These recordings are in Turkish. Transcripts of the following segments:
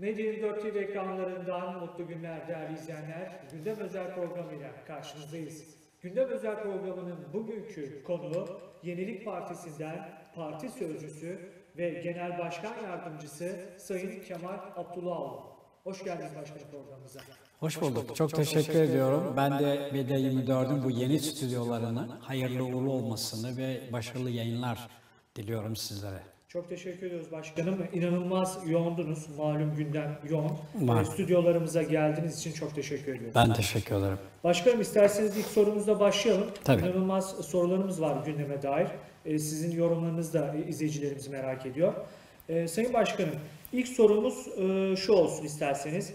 Medya24 TV ekranlarından mutlu günler değerli izleyenler. Gündem özel programıyla karşınızdayız. Gündem özel programının bugünkü konuğu Yenilik Partisi'nden parti sözcüsü ve genel başkan yardımcısı Sayın Kemal Abdullahoğlu. Hoş geldiniz başkanım programımıza. Hoş bulduk. Çok teşekkür ediyorum. Ben de Medya24'ün bu yeni stüdyolarının hayırlı uğurlu olmasını ve başarılı yayınlar diliyorum sizlere. Çok teşekkür ediyoruz başkanım. İnanılmaz yoğundunuz. Malum gündem yoğun. Stüdyolarımıza geldiğiniz için çok teşekkür ediyorum. Ben teşekkür ederim. Başkanım isterseniz ilk sorumuzla başlayalım. Tabii. İnanılmaz sorularımız var gündeme dair. Sizin yorumlarınızı da izleyicilerimiz merak ediyor. Sayın Başkanım, ilk sorumuz şu olsun isterseniz.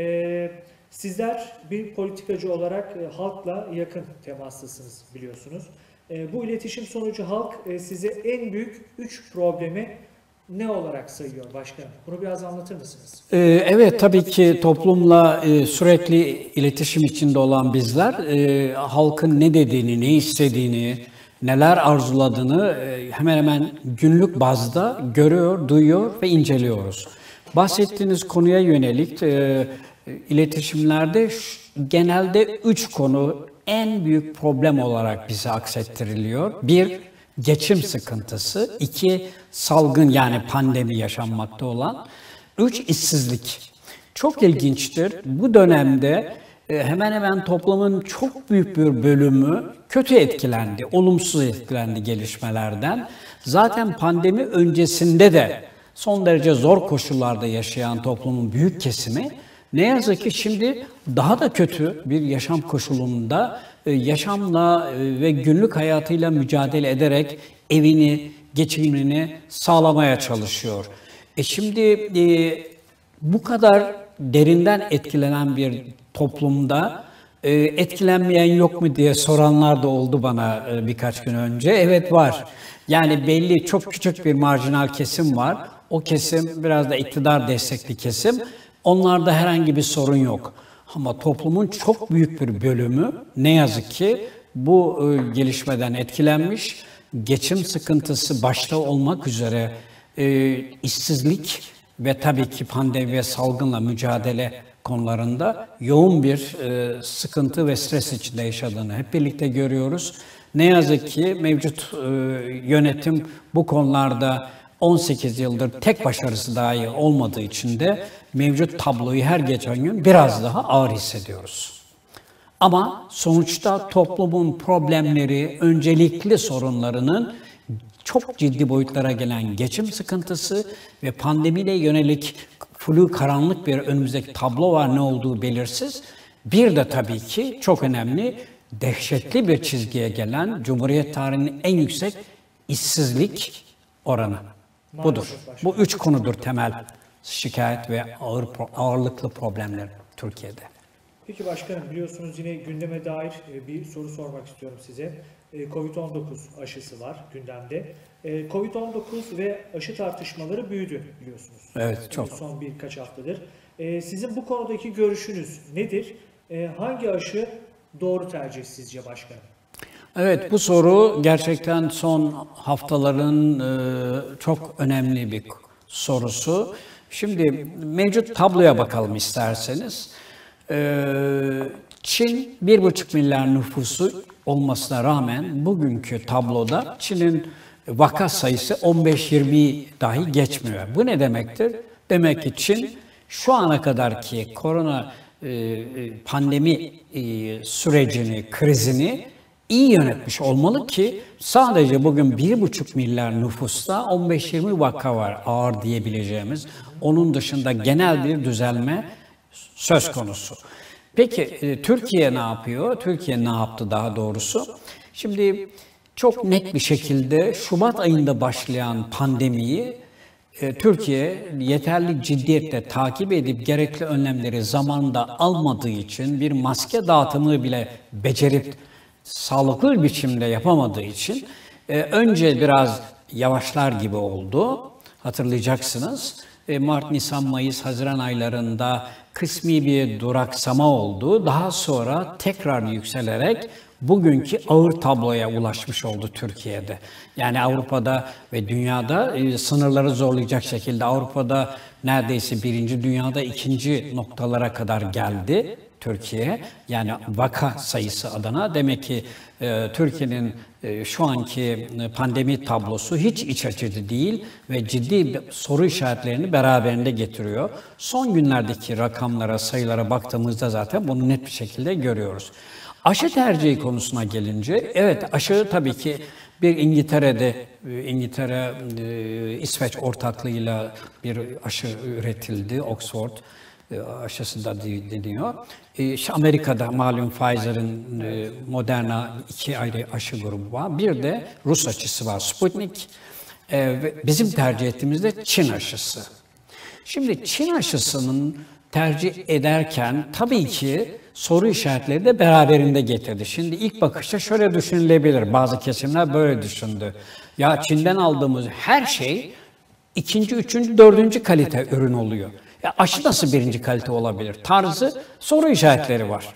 Sizler bir politikacı olarak halkla yakın temastasınız biliyorsunuz. Bu iletişim sonucu halk size en büyük 3 problemi ne olarak sayıyor başkanım? Bunu biraz anlatır mısınız? Evet, tabii ki toplumla sürekli iletişim içinde olan bizler halkın ne dediğini, ne istediğini, neler arzuladığını hemen hemen günlük bazda görüyor, duyuyor ve inceliyoruz. Bahsettiğiniz konuya yönelik iletişimlerde genelde 3 konu en büyük problem olarak bize aksettiriliyor. 1, geçim sıkıntısı. 2, salgın yani pandemi yaşanmakta olan. 3, işsizlik. Çok ilginçtir. Bu dönemde hemen hemen toplumun çok büyük bir bölümü kötü etkilendi, olumsuz etkilendi gelişmelerden. Zaten pandemi öncesinde de son derece zor koşullarda yaşayan toplumun büyük kesimi ne yazık ki şimdi daha da kötü bir yaşam koşulunda yaşamla ve günlük hayatıyla mücadele ederek evini, geçimini sağlamaya çalışıyor. Şimdi bu kadar derinden etkilenen bir toplumda etkilenmeyen yok mu diye soranlar da oldu bana birkaç gün önce. Evet var. Yani belli çok küçük bir marjinal kesim var. O kesim biraz da iktidar destekli kesim. Onlarda herhangi bir sorun yok. Ama toplumun çok büyük bir bölümü ne yazık ki bu gelişmeden etkilenmiş. Geçim sıkıntısı başta olmak üzere işsizlik ve tabii ki pandemi ve salgınla mücadele konularında yoğun bir sıkıntı ve stres içinde yaşadığını hep birlikte görüyoruz. Ne yazık ki mevcut yönetim bu konularda 18 yıldır tek başarısı dahi olmadığı için de mevcut tabloyu her geçen gün biraz daha ağır hissediyoruz. Ama sonuçta toplumun problemleri, öncelikli sorunlarının çok ciddi boyutlara gelen geçim sıkıntısı ve pandemiyle yönelik flu karanlık bir önümüzdeki tablo var, ne olduğu belirsiz. Bir de tabii ki çok önemli, dehşetli bir çizgiye gelen Cumhuriyet tarihinin en yüksek işsizlik oranı. Budur. Bu 3 konudur temel şikayet ve ağırlıklı problemler Türkiye'de. Peki başkanım, biliyorsunuz yine gündeme dair bir soru sormak istiyorum size. Covid-19 aşısı var gündemde. Covid-19 ve aşı tartışmaları büyüdü biliyorsunuz. Evet, çok. Son birkaç haftadır. Sizin bu konudaki görüşünüz nedir? Hangi aşı doğru tercih sizce başkanım? Evet, bu soru gerçekten son haftaların çok önemli bir sorusu. Şimdi mevcut tabloya bakalım isterseniz. Çin 1,5 milyar nüfusu olmasına rağmen bugünkü tabloda Çin'in vaka sayısı 15-20 dahi geçmiyor. Bu ne demektir? Demek ki Çin şu ana kadarki korona pandemi sürecini, krizini iyi yönetmiş olmalı ki sadece bugün 1,5 milyar nüfusta 15-20 vaka var ağır diyebileceğimiz. Onun dışında genel bir düzelme söz konusu. Peki Türkiye ne yapıyor? Türkiye ne yaptı daha doğrusu? Şimdi çok net bir şekilde Şubat ayında başlayan pandemiyi Türkiye yeterli ciddiyetle takip edip gerekli önlemleri zamanında almadığı için bir maske dağıtımı bile becerip sağlıklı bir biçimde yapamadığı için önce biraz yavaşlar gibi oldu. Hatırlayacaksınız. Mart, Nisan, Mayıs, Haziran aylarında kısmi bir duraksama oldu. Daha sonra tekrar yükselerek bugünkü ağır tabloya ulaşmış oldu Türkiye'de. Yani Avrupa'da ve dünyada sınırları zorlayacak şekilde Avrupa'da neredeyse birinci, dünyada ikinci noktalara kadar geldi Türkiye. Yani vaka sayısı adına demek ki Türkiye'nin şu anki pandemi tablosu hiç iç açıcı değil ve ciddi soru işaretlerini beraberinde getiriyor. Son günlerdeki rakamlara, sayılara baktığımızda zaten bunu net bir şekilde görüyoruz. Aşı tercihi konusuna gelince, evet aşı tabii ki bir İngiltere, İsveç ortaklığıyla bir aşı üretildi, Oxford aşısı da deniyor. İşte Amerika'da malum Pfizer'in Moderna 2 ayrı aşı grubu var. Bir de Rus aşısı var, Sputnik. Ve bizim tercih ettiğimiz de Çin aşısı. Şimdi Çin aşısının tercih ederken tabii ki soru işaretleri de beraberinde getirdi. Şimdi ilk bakışta şöyle düşünülebilir, bazı kesimler böyle düşündü. Ya Çin'den aldığımız her şey ikinci, üçüncü, dördüncü kalite ürün oluyor. Ya aşı nasıl birinci kalite olabilir? Tarzı soru işaretleri var.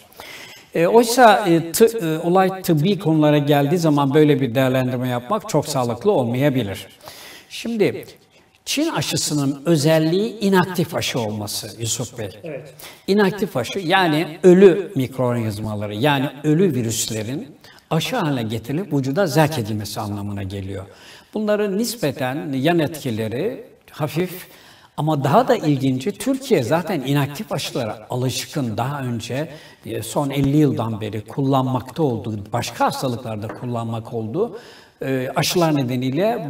Oysa olay tıbbi konulara geldiği zaman böyle bir değerlendirme yapmak çok sağlıklı olmayabilir. Şimdi Çin aşısının özelliği inaktif aşı olması Yusuf Bey. Evet. İnaktif aşı yani ölü mikroorganizmaları yani ölü virüslerin aşı haline getirilip vücuda zerk edilmesi anlamına geliyor. Bunların nispeten yan etkileri hafif ama daha da ilginci Türkiye zaten inaktif aşılara alışkın daha önce son 50 yıldan beri kullanmakta olduğu, başka hastalıklarda kullanmak olduğu aşılar nedeniyle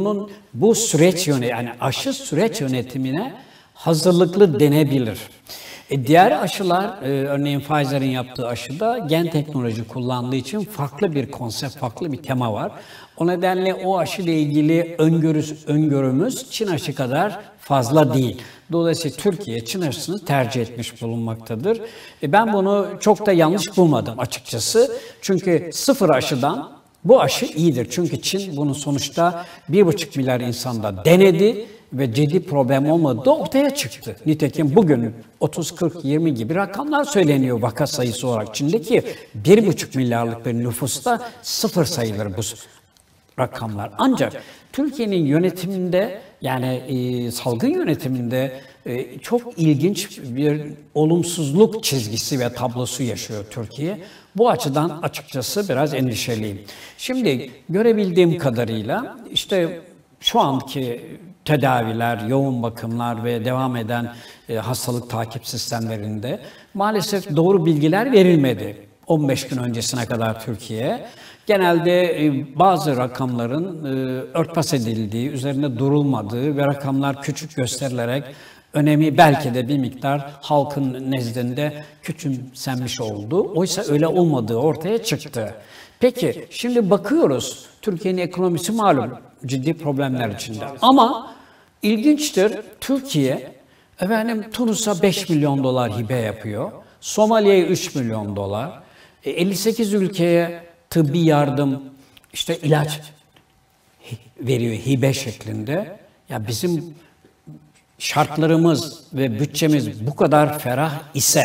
bu süreç yani aşı süreç yönetimine hazırlıklı denebilir. Diğer aşılar, örneğin Pfizer'in yaptığı aşıda gen teknoloji kullandığı için farklı bir konsept, farklı bir tema var. O nedenle o aşıyla ilgili öngörümüz Çin aşı kadar fazla değil. Dolayısıyla Türkiye Çin aşısını tercih etmiş bulunmaktadır. Ben bunu çok da yanlış bulmadım açıkçası. Çünkü sıfır aşıdan bu aşı iyidir. Çünkü Çin bunun sonuçta 1,5 milyar insanda denedi ve ciddi problem olmadığı ortaya çıktı. Nitekim bugün 30, 40, 20 gibi rakamlar söyleniyor vaka sayısı olarak. Çin'deki 1,5 milyarlık bir nüfusta sıfır sayılır bu rakamlar. Ancak Türkiye'nin yönetiminde yani salgın yönetiminde çok ilginç bir olumsuzluk çizgisi ve tablosu yaşıyor Türkiye. Bu açıdan açıkçası biraz endişeliyim. Şimdi görebildiğim kadarıyla işte şu anki tedaviler, yoğun bakımlar ve devam eden hastalık takip sistemlerinde maalesef doğru bilgiler verilmedi. 15 gün öncesine kadar Türkiye'ye. Genelde bazı rakamların örtbas edildiği, üzerinde durulmadığı ve rakamlar küçük gösterilerek önemi belki de bir miktar halkın nezdinde küçümsenmiş oldu. Oysa öyle olmadığı ortaya çıktı. Peki şimdi bakıyoruz Türkiye'nin ekonomisi malum ciddi problemler içinde. Ama ilginçtir Türkiye Tunus'a 5 milyon dolar hibe yapıyor. Somali'ye 3 milyon dolar. 58 ülkeye tıbbi yardım, işte ilaç veriyor hibe şeklinde. Ya bizim şartlarımız ve bütçemiz bu kadar ferah ise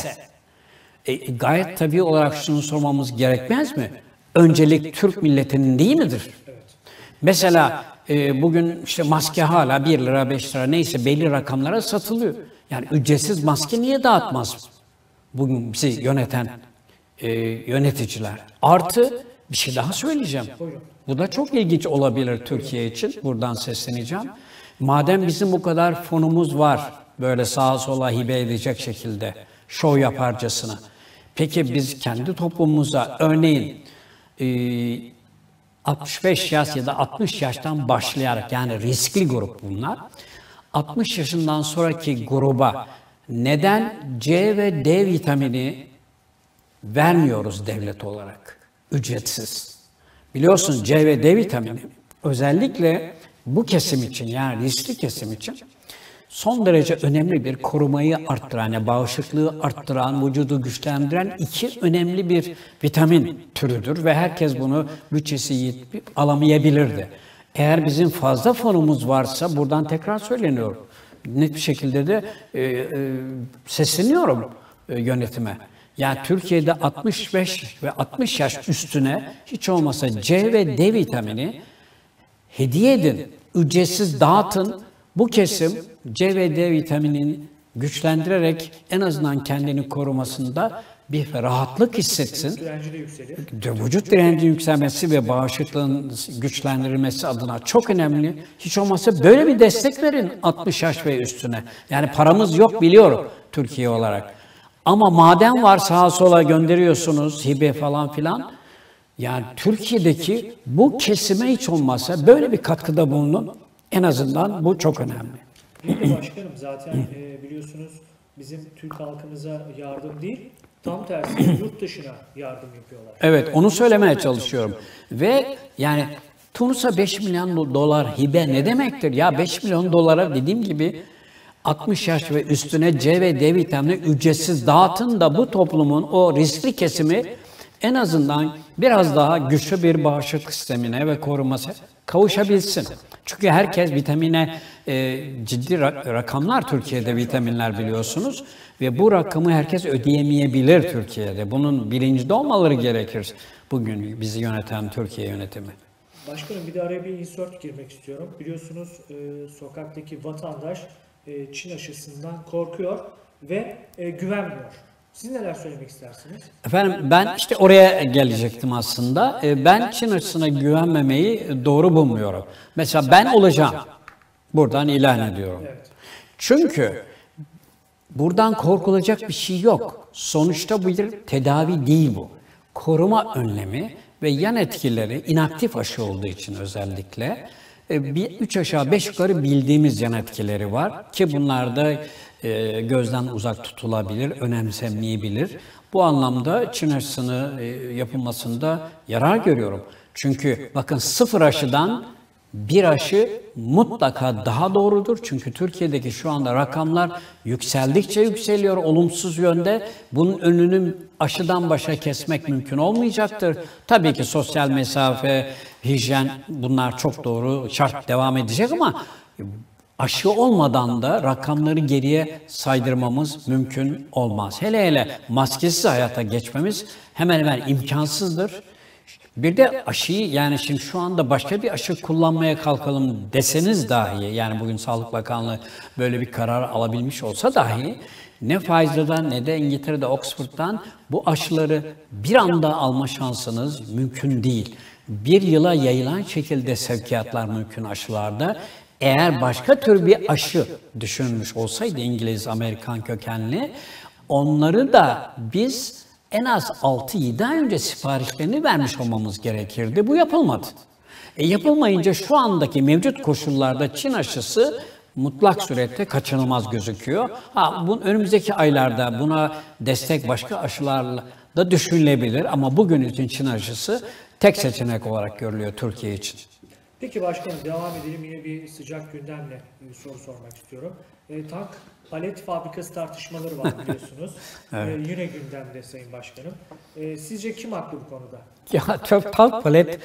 gayet tabii olarak şunu sormamız gerekmez mi? Öncelik Türk milletinin değil midir? Mesela bugün işte maske hala 1 lira 5 lira neyse belli rakamlara satılıyor. Yani ücretsiz maske niye dağıtmaz bugün bizi yöneten yöneticiler? Artı bir şey daha söyleyeceğim. Bu da çok ilginç olabilir Türkiye için. Buradan sesleneceğim. Madem bizim bu kadar fonumuz var, böyle sağa sola hibe edecek şekilde, şov yaparcasına. Peki biz kendi toplumumuza örneğin 65 yaş ya da 60 yaştan başlayarak yani riskli grup bunlar. 60 yaşından sonraki gruba neden C ve D vitamini vermiyoruz devlet olarak ücretsiz? Biliyorsun C ve D vitamini özellikle bu kesim için yani riskli kesim için son derece önemli bir korumayı arttıran, yani bağışıklığı arttıran, vücudu güçlendiren iki önemli bir vitamin türüdür ve herkes bunu bütçesi yetip alamayabilirdi. Eğer bizim fazla fonumuz varsa buradan tekrar söyleniyorum. Net bir şekilde de sesleniyorum yönetime. Yani Türkiye'de 65 ve 60 yaş üstüne hiç olmasa C ve D vitamini hediye edin, ücretsiz dağıtın. Bu kesim C ve D vitaminini güçlendirerek en azından kendini korumasında bir rahatlık hissetsin. Direnci de yükselir. Vücut direnci yükselmesi ve bağışıklığın güçlendirilmesi adına çok önemli. Hiç olmazsa böyle bir destek verin 60 yaş ve üstüne. Yani paramız yok biliyorum Türkiye olarak. Ama madem var sağa sola gönderiyorsunuz hibe falan filan. Yani Türkiye'deki bu kesime hiç olmazsa böyle bir katkıda bulunun. En azından bu çok önemli. Peki başkanım zaten biliyorsunuz bizim Türk halkımıza yardım değil, tam tersi yurt dışına yardım yapıyorlar. Evet, onu söylemeye çalışıyorum. Ve yani Tunus'a 5 milyon dolar hibe ne demektir? Ya 5 milyon dolara dediğim gibi 60 yaş ve üstüne C ve D vitamini ücretsiz dağıtın da bu toplumun o riskli kesimi en azından biraz daha güçlü bir bağışıklık sistemine ve koruması kavuşabilsin. Çünkü herkes vitamine ciddi rakamlar Türkiye'de vitaminler biliyorsunuz ve bu rakamı herkes ödeyemeyebilir Türkiye'de. Bunun bilincinde olmaları gerekir bugün bizi yöneten Türkiye yönetimi. Başkanım bir de araya bir insert girmek istiyorum. Biliyorsunuz sokaktaki vatandaş Çin aşısından korkuyor ve güvenmiyor. Siz neler söylemek istersiniz? Efendim ben işte oraya gelecektim aslında. Ben Çin aşısına güvenmemeyi doğru bulmuyorum. Mesela ben olacağım. Buradan ilan ediyorum. Evet. Çünkü buradan korkulacak bir şey yok. Sonuçta bu bir tedavi değil bu. Koruma önlemi ve yan etkileri inaktif aşı olduğu için özellikle bir 3 aşağı 5 yukarı bildiğimiz yan etkileri var ki bunlar da gözden uzak tutulabilir, önemsenmeyebilir. Bu anlamda Çin aşısını yapılmasında yarar görüyorum. Çünkü bakın 0 aşıdan bir aşı mutlaka daha doğrudur. Çünkü Türkiye'deki şu anda rakamlar yükseldikçe yükseliyor olumsuz yönde. Bunun önünü aşıdan başa kesmek mümkün olmayacaktır. Tabii ki sosyal mesafe, hijyen bunlar çok doğru şart devam edecek ama aşı olmadan da rakamları geriye saydırmamız mümkün olmaz. Hele hele maskesiz hayata geçmemiz hemen hemen imkansızdır. Bir de aşıyı yani şimdi şu anda başka bir aşı kullanmaya kalkalım deseniz dahi yani bugün Sağlık Bakanlığı böyle bir karar alabilmiş olsa dahi ne Pfizer'dan ne de İngiltere'de Oxford'dan bu aşıları bir anda alma şansınız mümkün değil. Bir yıla yayılan şekilde sevkiyatlar mümkün aşılarda. Eğer başka tür bir aşı düşünmüş olsaydı İngiliz, Amerikan kökenli onları da biz en az 6-7 ay önce siparişlerini vermiş olmamız gerekirdi. Bu yapılmadı. Yapılmayınca şu andaki mevcut koşullarda Çin aşısı mutlak surette kaçınılmaz gözüküyor. Önümüzdeki aylarda buna destek başka aşılarla da düşünülebilir ama bugün için Çin aşısı tek seçenek olarak görülüyor Türkiye için. Peki başkanım devam edelim. Yine bir sıcak gündemle bir soru sormak istiyorum. Tank palet fabrikası tartışmaları var biliyorsunuz. Evet. Yine gündemde Sayın Başkanım. Sizce kim haklı bu konuda? Ya tank palet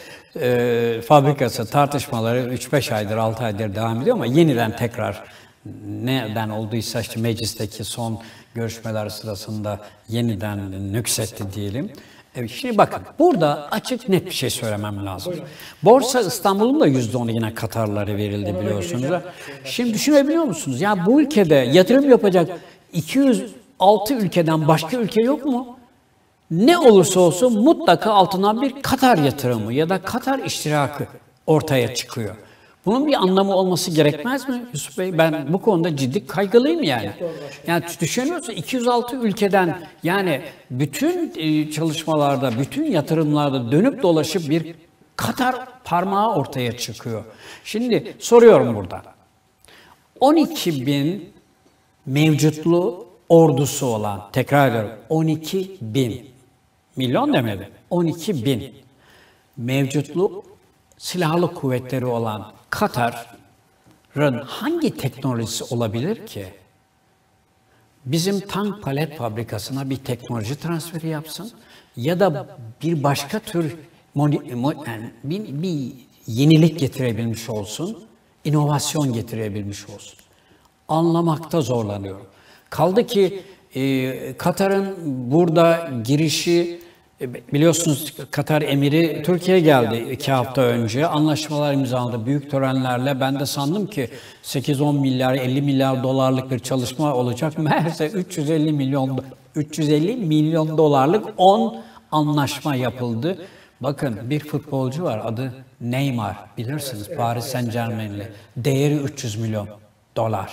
fabrikası tartışmaları 3-5 aydır 6 aydır devam ediyor ama yeniden tekrar neden olduysa işte meclisteki son görüşmeler sırasında yeniden nüksetti diyelim. Şimdi bakın burada açık net bir şey söylemem lazım. Borsa İstanbul'un da %10'u yine Katarlara verildi biliyorsunuz. Şimdi düşünebiliyor musunuz? Ya bu ülkede yatırım yapacak 206 ülkeden başka ülke yok mu? Ne olursa olsun mutlaka altından bir Katar yatırımı ya da Katar iştirakı ortaya çıkıyor. Bunun bir anlamı olması gerekmez mi Yusuf Bey? Ben bu konuda ciddi kaygılıyım yani. Yani düşünüyorsun 206 ülkeden yani bütün çalışmalarda, bütün yatırımlarda dönüp dolaşıp bir Katar parmağı ortaya çıkıyor. Şimdi soruyorum burada. 12 bin mevcutlu ordusu olan, tekrar ediyorum 12 bin, milyon demedim, 12 bin mevcutlu silahlı kuvvetleri olan Katar'ın hangi teknolojisi olabilir ki? Bizim tank palet fabrikasına bir teknoloji transferi yapsın ya da bir başka tür bir yenilik getirebilmiş olsun, inovasyon getirebilmiş olsun. Anlamakta zorlanıyorum. Kaldı ki Katar'ın burada girişi, biliyorsunuz Katar emiri Türkiye'ye geldi 2 hafta önce. Anlaşmalar imzaladı büyük törenlerle. Ben de sandım ki 8-10 milyar, 50 milyar dolarlık bir çalışma olacak. Meğerse 350 milyon dolarlık 10 anlaşma yapıldı. Bakın bir futbolcu var, adı Neymar, bilirsiniz, Paris Saint-Germain'li. Değeri 300 milyon dolar.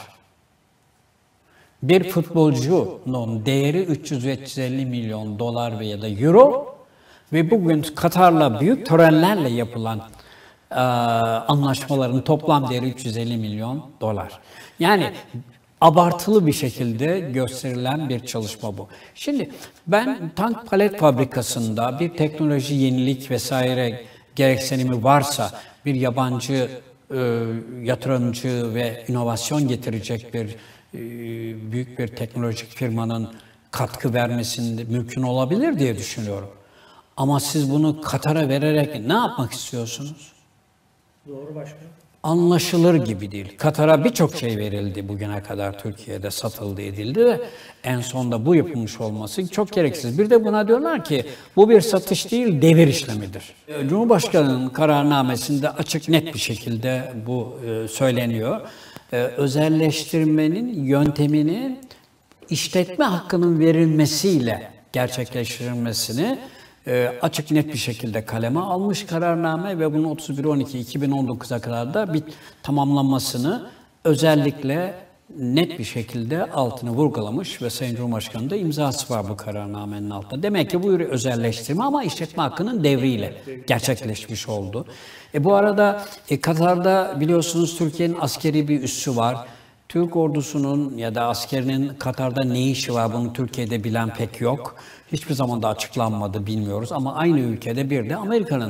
Bir futbolcunun değeri 300-350 milyon dolar veya da euro ve bugün Katar'la büyük törenlerle yapılan anlaşmaların toplam değeri 350 milyon dolar. Yani abartılı bir şekilde gösterilen bir çalışma bu. Şimdi ben tank palet fabrikasında bir teknoloji yenilik vesaire gereksinimi varsa bir yabancı yatırımcı ve inovasyon getirecek bir büyük bir teknolojik firmanın katkı vermesinde mümkün olabilir diye düşünüyorum. Ama siz bunu Katar'a vererek ne yapmak istiyorsunuz? Doğru başkanım. Anlaşılır gibi değil. Katar'a birçok şey verildi bugüne kadar, Türkiye'de satıldı edildi ve en sonunda bu yapılmış olması çok gereksiz. Bir de buna diyorlar ki bu bir satış değil, devir işlemidir. Cumhurbaşkanı'nın kararnamesinde açık net bir şekilde bu söyleniyor. Özelleştirmenin yöntemini işletme hakkının verilmesiyle gerçekleştirilmesini açık net bir şekilde kaleme almış kararname ve bunun 31-12-2019'a kadar da bir tamamlanmasını özellikle net bir şekilde altını vurgulamış ve Sayın Cumhurbaşkanı da imzası var bu kararnamenin altında. Demek ki bu bir özelleştirme ama işletme hakkının devriyle gerçekleşmiş oldu. Bu arada Katar'da biliyorsunuz Türkiye'nin askeri bir üssü var. Türk ordusunun ya da askerinin Katar'da ne işi var bunu Türkiye'de bilen pek yok. Hiçbir zaman da açıklanmadı, bilmiyoruz ama aynı ülkede bir de Amerika'nın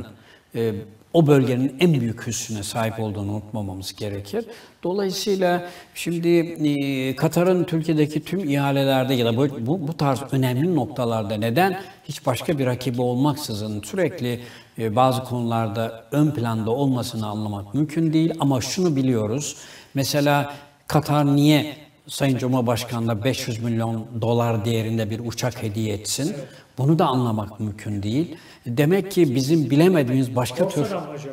o bölgenin en büyük üssüne sahip olduğunu unutmamamız gerekir. Dolayısıyla şimdi Katar'ın Türkiye'deki tüm ihalelerde ya da bu tarz önemli noktalarda neden hiç başka bir rakibi olmaksızın sürekli bazı konularda ön planda olmasını anlamak mümkün değil ama şunu biliyoruz. Mesela Katar niye Sayın Cumhurbaşkanı'na 500 milyon dolar değerinde bir uçak hediye etsin? Bunu da anlamak mümkün değil. Demek ki bizim bilemediğimiz başka tür...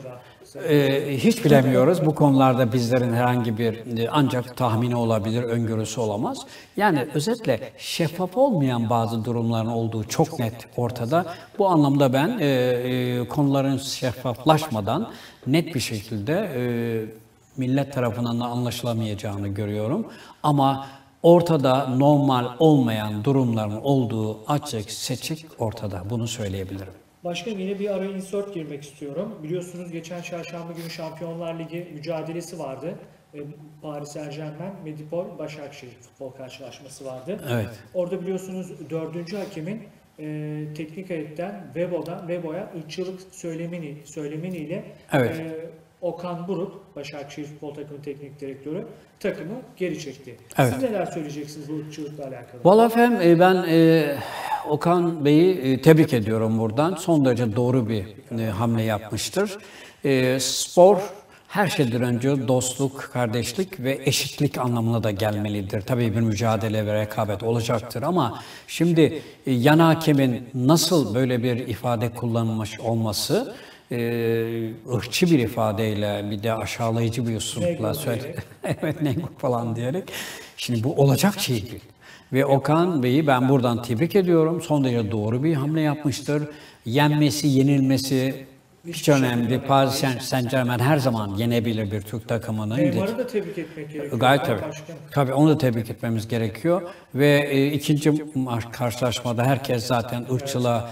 hiç bilemiyoruz. Bu konularda bizlerin herhangi bir ancak tahmini olabilir, öngörüsü olamaz. Yani özetle şeffaf olmayan bazı durumların olduğu çok net ortada. Bu anlamda ben konuların şeffaflaşmadan net bir şekilde millet tarafından da anlaşılamayacağını görüyorum. Ama ortada normal olmayan durumların olduğu açık seçik ortada. Bunu söyleyebilirim. Başkanım yine bir araya insert girmek istiyorum. Biliyorsunuz geçen çarşamba günü Şampiyonlar Ligi mücadelesi vardı. Paris Saint-Germain, Medipol, Başakşehir futbol karşılaşması vardı. Evet. Orada biliyorsunuz 4. hakemin teknik heyetten Vebo'ya ırkçılık söylemeniyle Evet. Okan Buruk, Başakşehir futbol takımı teknik direktörü takımı geri çekti. Evet. Siz neler söyleyeceksiniz bu ırkçılıkla alakalı? Vallahi efendim ben Okan Bey'i tebrik ediyorum buradan. Son derece doğru bir hamle yapmıştır. Spor her şeyden önce dostluk, kardeşlik ve eşitlik anlamına da gelmelidir. Tabii bir mücadele ve rekabet olacaktır ama şimdi yan hakemin nasıl böyle bir ifade kullanılmış olması, ırkçı bir ifadeyle bir de aşağılayıcı bir üslupla söyle. Evet, Neymar falan diyerek. Şimdi bu olacak şey değil. Ve Okan Bey'i ben buradan tebrik ediyorum. Son derece doğru bir hamle yapmıştır. Yenmesi, yenilmesi hiç önemli. Paris Saint-Germain her zaman yenebilir bir Türk takımını. Neymar'ı da tebrik etmek gerekiyor. Gayet tabii. Tabii onu da tebrik etmemiz gerekiyor. Ve ikinci karşılaşmada herkes zaten ırkçılığa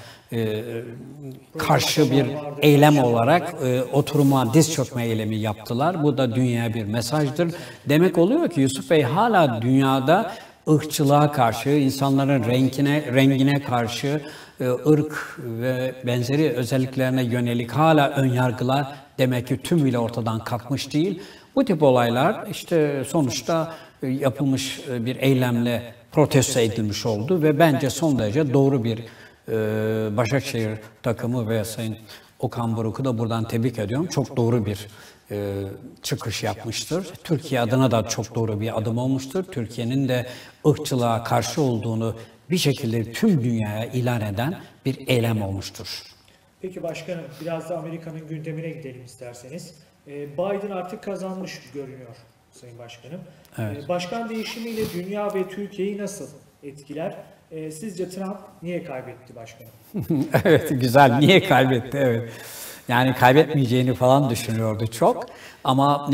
karşı bir eylem olarak oturuma, diz çökme eylemi yaptılar. Bu da dünyaya bir mesajdır. Demek oluyor ki Yusuf Bey hala dünyada ırkçılığa karşı, insanların rengine karşı, ırk ve benzeri özelliklerine yönelik hala önyargılar demek ki tümüyle ortadan kalkmış değil. Bu tip olaylar işte sonuçta yapılmış bir eylemle protesto edilmiş oldu ve bence son derece doğru bir Başakşehir takımı ve Sayın Okan Buruk'u da buradan tebrik ediyorum. Çok doğru bir çıkış yapmıştır. Türkiye adına da çok doğru bir adım olmuştur. Türkiye'nin de ırkçılığa karşı olduğunu bir şekilde tüm dünyaya ilan eden bir eylem olmuştur. Peki başkanım, biraz da Amerika'nın gündemine gidelim isterseniz. Biden artık kazanmış görünüyor Sayın Başkanım. Evet. Başkan değişimiyle dünya ve Türkiye'yi nasıl etkiler? Sizce Trump niye kaybetti başkanım? Evet, güzel. Niye kaybetti? Evet. Yani kaybetmeyeceğini falan düşünüyordu çok. Ama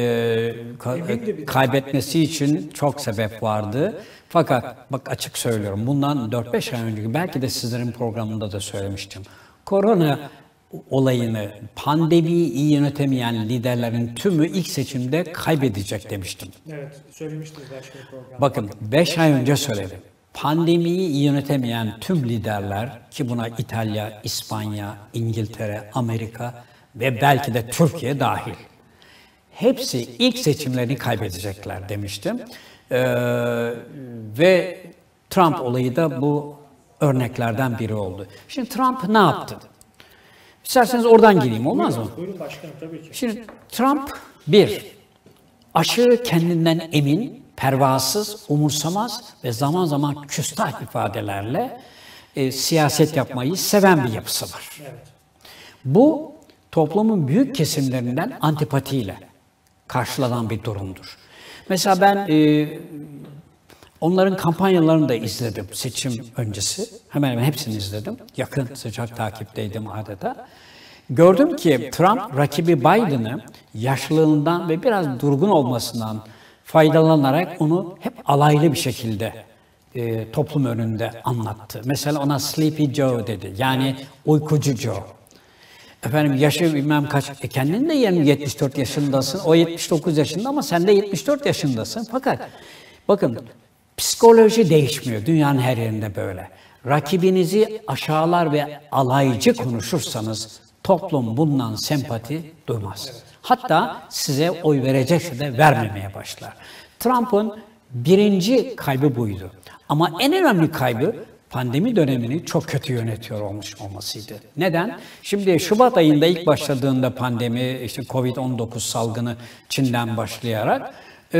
kaybetmesi için çok sebep vardı. Fakat bak açık söylüyorum, bundan 4-5 ay önce belki de sizlerin programında da söylemiştim. Korona olayını, pandemiyi iyi yönetemeyen liderlerin tümü ilk seçimde kaybedecek demiştim. Evet, söylemiştiniz başkanım programda. Bakın 5 ay önce söyledim. Pandemiyi iyi yönetemeyen tüm liderler, ki buna İtalya, İspanya, İngiltere, Amerika ve belki de Türkiye dahil, hepsi ilk seçimlerini kaybedecekler demiştim. Ve Trump olayı da bu örneklerden biri oldu. Şimdi Trump ne yaptı? İsterseniz oradan gireyim, olmaz mı? Buyurun başkanım, tabii ki. Şimdi Trump bir, aşırı kendinden emin, pervasız, umursamaz ve zaman zaman küstah ifadelerle siyaset yapmayı seven bir yapısı var. Evet. Bu toplumun büyük kesimlerinden antipatiyle karşılanan bir durumdur. Mesela ben onların kampanyalarını da izledim seçim öncesi. Hemen hemen hepsini izledim. Yakın, sıcak takipteydim adeta. Gördüm ki Trump rakibi Biden'ı yaşlılığından ve biraz durgun olmasından faydalanarak onu hep alaylı bir şekilde toplum önünde anlattı. Mesela ona Sleepy Joe dedi. Yani uykucu Joe. Efendim yaşı bilmem kaç. Kendin de 74 yaşındasın. O 79 yaşında ama sen de 74 yaşındasın. Fakat bakın psikoloji değişmiyor. Dünyanın her yerinde böyle. Rakibinizi aşağılar ve alaycı konuşursanız toplum bundan sempati duymaz. Hatta size oy verecekse de vermemeye başlar. Trump'ın birinci kaybı buydu. Ama en önemli kaybı pandemi dönemini çok kötü yönetiyor olmasıydı. Neden? Şimdi Şubat ayında ilk başladığında pandemi, işte Covid-19 salgını Çin'den başlayarak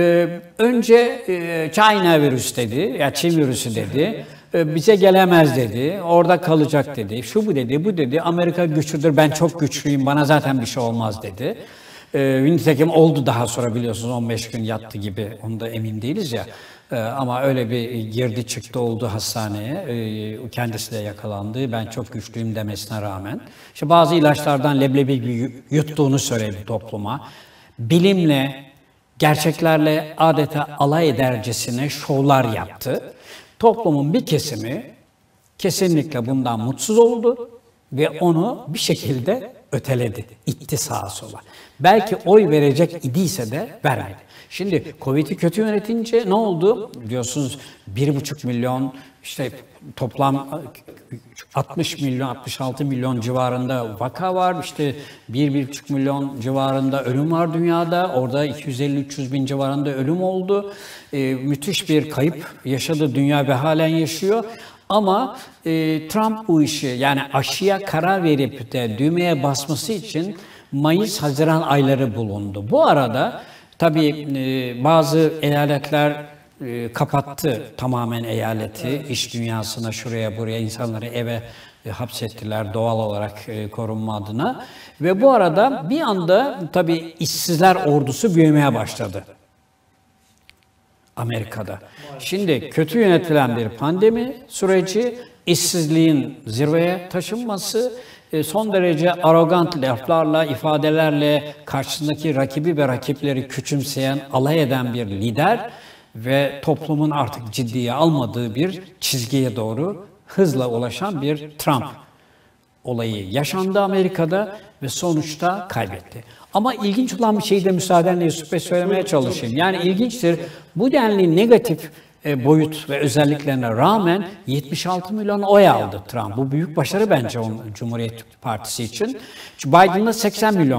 önce China virüs dedi, ya Çin virüsü dedi. Bize gelemez dedi, orada kalacak dedi, şu bu dedi, bu dedi, Amerika güçlüdür, ben çok güçlüyüm, bana zaten bir şey olmaz dedi. Nitekim oldu daha sonra biliyorsunuz 15 gün yattı gibi, onu da emin değiliz ya. Ama öyle bir girdi çıktı oldu hastaneye, kendisi de yakalandı, ben çok güçlüyüm demesine rağmen. İşte bazı ilaçlardan leblebi yuttuğunu söyledi topluma. Bilimle, gerçeklerle adeta alay edercesine şovlar yaptı. Toplumun bir kesimi kesinlikle bundan mutsuz oldu ve onu bir şekilde öteledi, itti sağa sola. Belki oy verecek idiyse de vermedi. Şimdi Covid'i kötü yönetince ne oldu? Diyorsunuz 1,5 milyon, işte toplam 60 milyon, 66 milyon civarında vaka var. İşte 1,5 milyon civarında ölüm var dünyada. Orada 250-300 bin civarında ölüm oldu. Müthiş bir kayıp yaşadı dünya ve halen yaşıyor. Ama Trump bu işi, yani aşıya karar verip de düğmeye basması için Mayıs-Haziran ayları bulundu. Bu arada tabii bazı eyaletler kapattı tamamen eyaleti, iş dünyasına, şuraya buraya insanları eve hapsettiler doğal olarak korunma adına. Ve bu arada bir anda tabii işsizler ordusu büyümeye başladı Amerika'da. Şimdi kötü yönetilen bir pandemi süreci, işsizliğin zirveye taşınması, son derece arrogant laflarla, ifadelerle karşısındaki rakibi ve rakipleri küçümseyen, alay eden bir lider ve toplumun artık ciddiye almadığı bir çizgiye doğru hızla ulaşan bir Trump olayı yaşandı Amerika'da ve sonuçta kaybetti. Ama ilginç olan bir şeyi de müsaadenle Yusuf Bey söylemeye çalışayım. Yani ilginçtir, bu denli negatif boyut ve özelliklerine rağmen 76 milyon oy aldı Trump. Bu büyük başarı bence Cumhuriyet Partisi için. Biden'da 80 milyon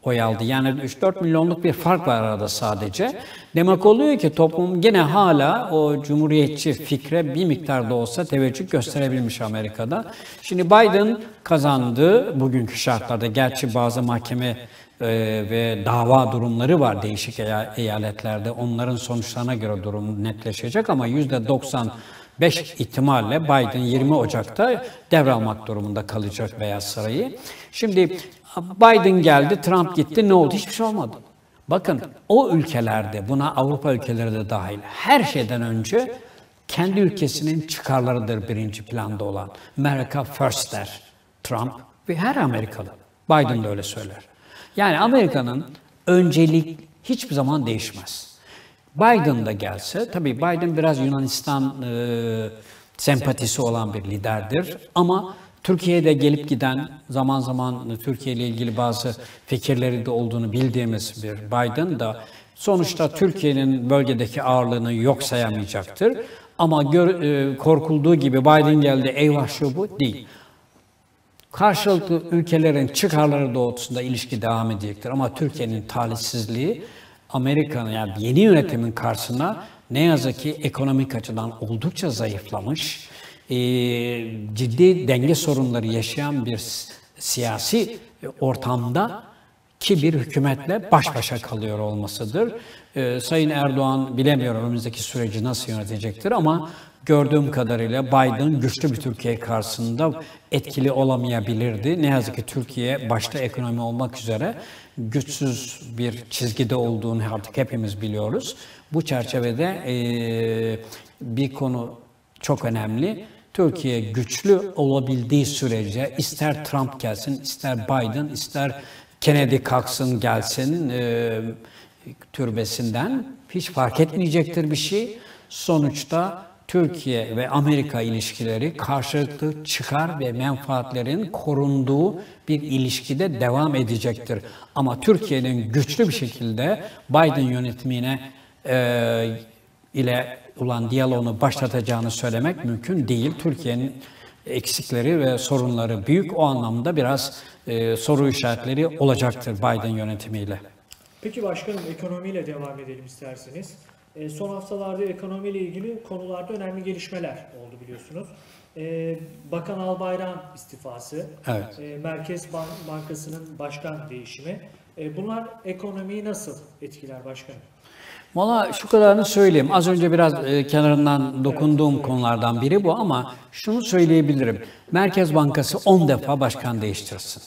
oy aldı. Yani 3-4 milyonluk bir fark var arada sadece. Demek oluyor ki toplum gene hala o cumhuriyetçi fikre bir miktar da olsa teveccüh gösterebilmiş Amerika'da. Şimdi Biden kazandı bugünkü şartlarda. Gerçi bazı mahkeme ve dava durumları var değişik eyaletlerde. Onların sonuçlarına göre durum netleşecek ama %95 ihtimalle Biden 20 Ocak'ta devralmak durumunda kalacak Beyaz Sarayı. Şimdi Biden geldi, Trump gitti, ne oldu? Hiçbir şey olmadı. Bakın o ülkelerde, buna Avrupa ülkeleri de dahil, her şeyden önce kendi ülkesinin çıkarlarıdır birinci planda olan. America First der Trump ve her Amerikalı. Biden de öyle söyler. Yani Amerika'nın öncelik hiçbir zaman değişmez. Biden da gelse, tabii Biden biraz Yunanistan sempatisi olan bir liderdir ama Türkiye'de gelip giden, zaman zaman Türkiye ile ilgili bazı fikirleri de olduğunu bildiğimiz bir Biden da sonuçta Türkiye'nin bölgedeki ağırlığını yok sayamayacaktır. Ama korkulduğu gibi Biden geldi, eyvah şu bu değil. Karşılıklı ülkelerin çıkarları doğrultusunda ilişki devam edecektir. Ama Türkiye'nin talihsizliği Amerika'nın yani yeni yönetimin karşısına ne yazık ki ekonomik açıdan oldukça zayıflamış, ciddi denge sorunları yaşayan bir siyasi ortamda ki bir hükümetle baş başa kalıyor olmasıdır. Sayın Erdoğan bilemiyorum önümüzdeki süreci nasıl yönetecektir ama gördüğüm kadarıyla Biden güçlü bir Türkiye karşısında etkili olamayabilirdi. Ne yazık ki Türkiye başta ekonomi olmak üzere güçsüz bir çizgide olduğunu artık hepimiz biliyoruz. Bu çerçevede bir konu çok önemli. Türkiye güçlü olabildiği sürece ister Trump gelsin, ister Biden, ister Kennedy kalksın gelsin türbesinden hiç fark etmeyecektir bir şey. Sonuçta Türkiye ve Amerika ilişkileri karşılıklı çıkar ve menfaatlerin korunduğu bir ilişkide devam edecektir. Ama Türkiye'nin güçlü bir şekilde Biden yönetimine ile olan diyaloğunu başlatacağını söylemek mümkün değil. Türkiye'nin eksikleri ve sorunları büyük. O anlamda biraz soru işaretleri olacaktır Biden yönetimiyle. Peki başkanım, ekonomiyle devam edelim isterseniz. Son haftalarda ekonomiyle ilgili konularda önemli gelişmeler oldu biliyorsunuz. Bakan Albayrak'ın istifası, Evet. Merkez Bankası'nın başkan değişimi. Bunlar ekonomiyi nasıl etkiler başkanım? Valla şu kadarını söyleyeyim. Az önce biraz kenarından dokunduğum konulardan biri bu ama şunu söyleyebilirim. Merkez Bankası 10 defa başkan değiştirsin.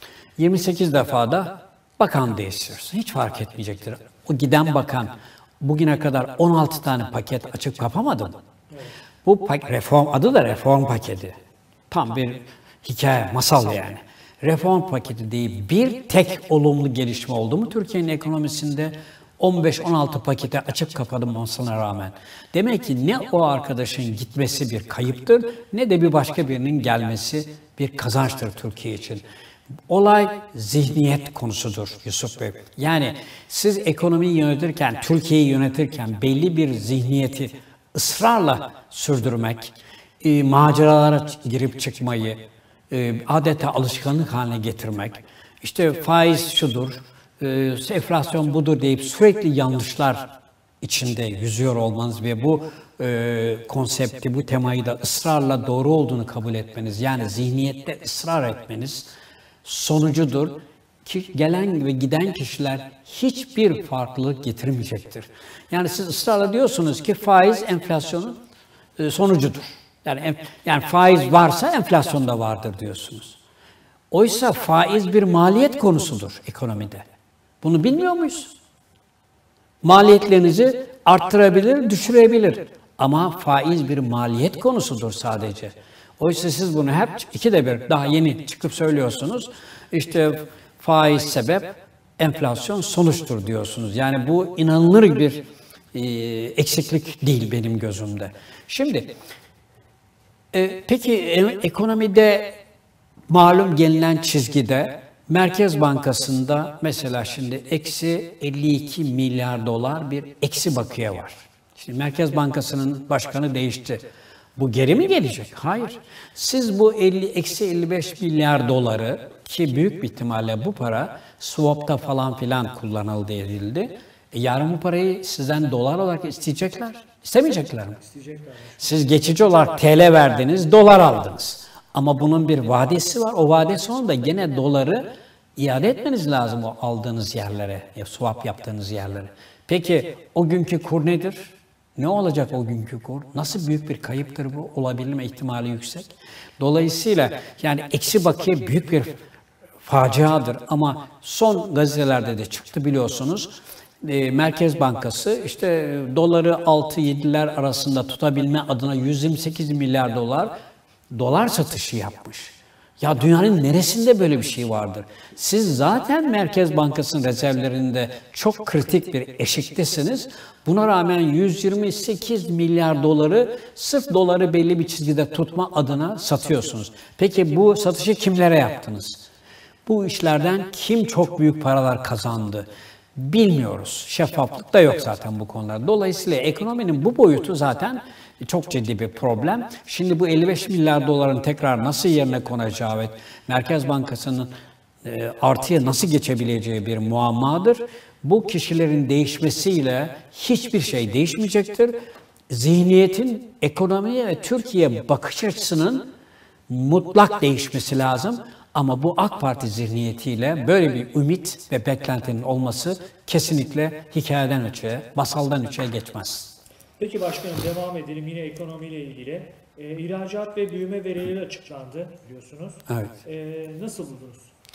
28 defa da bakan değiştirsin. Hiç fark etmeyecektir. O giden bakan bugüne kadar 16 tane paket açıp kapamadı mı? Bu reform, adı da reform paketi. Tam bir hikaye, masal yani. Reform paketi değil, bir tek olumlu gelişme oldu mu Türkiye'nin ekonomisinde? 15-16 pakete açıp kapatılmasına rağmen. Demek ki ne o arkadaşın gitmesi bir kayıptır, ne de bir başka birinin gelmesi bir kazançtır Türkiye için. Olay zihniyet konusudur Yusuf Bey. Yani siz ekonomiyi yönetirken, Türkiye'yi yönetirken belli bir zihniyeti ısrarla sürdürmek, maceralara girip çıkmayı, adeta alışkanlık haline getirmek, işte faiz şudur, enflasyon budur deyip sürekli yanlışlar içinde yüzüyor olmanız ve bu konsepti, bu temayı da ısrarla doğru olduğunu kabul etmeniz, yani zihniyette ısrar etmeniz sonucudur ki gelen ve giden kişiler hiçbir farklılık getirmeyecektir. Yani siz ısrarla diyorsunuz ki faiz enflasyonun sonucudur. Yani faiz varsa enflasyon da vardır diyorsunuz. Oysa faiz bir maliyet konusudur ekonomide. Bunu bilmiyor muyuz? Maliyetlerinizi arttırabilir, düşürebilir. Ama faiz bir maliyet konusudur sadece. Oysa siz bunu hep ikide bir daha yeni çıkıp söylüyorsunuz. İşte faiz sebep, enflasyon sonuçtur diyorsunuz. Yani bu inanılır bir eksiklik değil benim gözümde. Şimdi peki ekonomide malum gelinen çizgide Merkez Bankası'nda mesela şimdi eksi 52 milyar dolar bir eksi bakiye var. Şimdi Merkez Bankası'nın başkanı değişti. Bu geri mi gelecek? Hayır. Siz bu eksi 55 milyar doları, ki büyük bir ihtimalle bu para swap'ta falan filan kullanıldı edildi. Yarın bu parayı sizden dolar olarak isteyecekler. İstemeyecekler mi? İsteyecekler. Siz geçici olarak TL verdiniz, dolar aldınız. Ama bunun bir vadesi var. O vade sonunda gene doları iade etmeniz lazım o aldığınız yerlere, swap yaptığınız yerlere. Peki o günkü kur nedir? Ne olacak o günkü kur? Nasıl büyük bir kayıptır bu? Olabilme ihtimali yüksek. Dolayısıyla yani eksi bakiye büyük bir faciadır. Ama son gazetelerde de çıktı biliyorsunuz. Merkez Bankası işte doları 6-7'ler arasında tutabilme adına 128 milyar dolar satışı yapmış. Ya dünyanın neresinde böyle bir şey vardır? Siz zaten Merkez Bankası'nın rezervlerinde çok kritik bir eşiktesiniz. Buna rağmen 128 milyar doları sırf doları belli bir çizgide tutma adına satıyorsunuz. Peki bu satışı kimlere yaptınız? Bu işlerden kim çok büyük paralar kazandı? Bilmiyoruz. Şeffaflık da yok zaten bu konularda. Dolayısıyla ekonominin bu boyutu zaten çok ciddi bir problem. Şimdi bu 55 milyar doların tekrar nasıl yerine konacağı ve Merkez Bankası'nın artıya nasıl geçebileceği bir muammadır. Bu kişilerin değişmesiyle hiçbir şey değişmeyecektir. Zihniyetin, ekonomiye ve Türkiye bakış açısının mutlak değişmesi lazım. Ama bu AK Parti zihniyetiyle böyle bir ümit ve beklentinin olması kesinlikle hikayeden öteye, masaldan öteye geçmez. Peki başkanım, devam edelim yine ekonomiyle ilgili. İhracat ve büyüme verileri açıklandı biliyorsunuz. Evet. Nasıl buldunuz?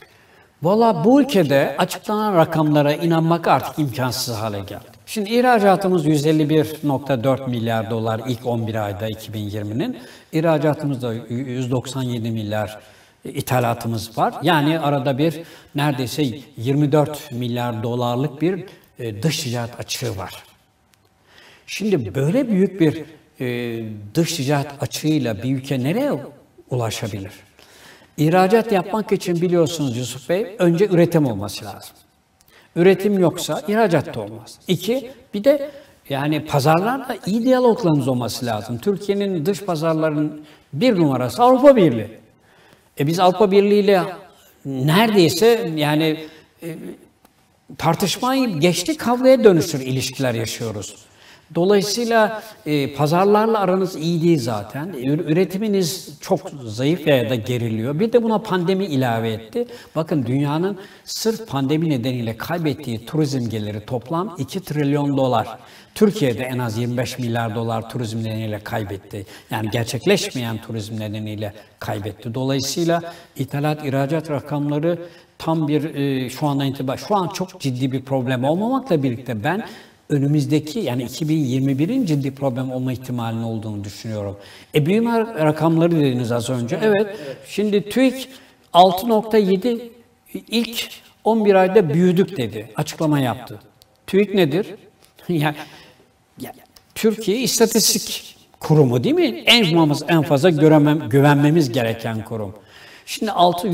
Valla bu ülkede açıklanan rakamlara inanmak artık imkansız hale geldi. Şimdi ihracatımız 151,4 milyar dolar ilk 11 ayda 2020'nin. İhracatımız da 197 milyar ithalatımız var. Yani arada bir neredeyse 24 milyar dolarlık bir dış ticaret açığı var. Şimdi böyle büyük bir dış ticaret açığıyla bir ülke nereye ulaşabilir? İhracat yapmak için biliyorsunuz Yusuf Bey, önce üretim olması lazım. Üretim yoksa ihracat da olmaz. İki, bir de yani pazarlarla iyi diyaloglarınız olması lazım. Türkiye'nin dış pazarlarının bir numarası Avrupa Birliği. Biz Avrupa Birliği ile neredeyse yani tartışmayı geçti, kavgaya dönüşür ilişkiler yaşıyoruz. Dolayısıyla pazarlarla aranız iyi değil zaten. Üretiminiz çok zayıf ya da geriliyor. Bir de buna pandemi ilave etti. Bakın dünyanın sırf pandemi nedeniyle kaybettiği turizm geliri toplam 2 trilyon dolar. Türkiye'de en az 25 milyar dolar turizm nedeniyle kaybetti. Yani gerçekleşmeyen turizm nedeniyle kaybetti. Dolayısıyla ithalat, ihracat rakamları tam bir şu andan itibaren, şu an çok ciddi bir problem olmamakla birlikte ben önümüzdeki yani 2021'in ciddi problem olma ihtimalinin olduğunu düşünüyorum. Büyüme rakamları dediniz az önce. Evet. Şimdi TÜİK 6,7 ilk 11 ayda büyüdük dedi. Açıklama yaptı. TÜİK nedir? Yani Türkiye İstatistik Kurumu değil mi? En fazla güvenmemiz gereken kurum. Şimdi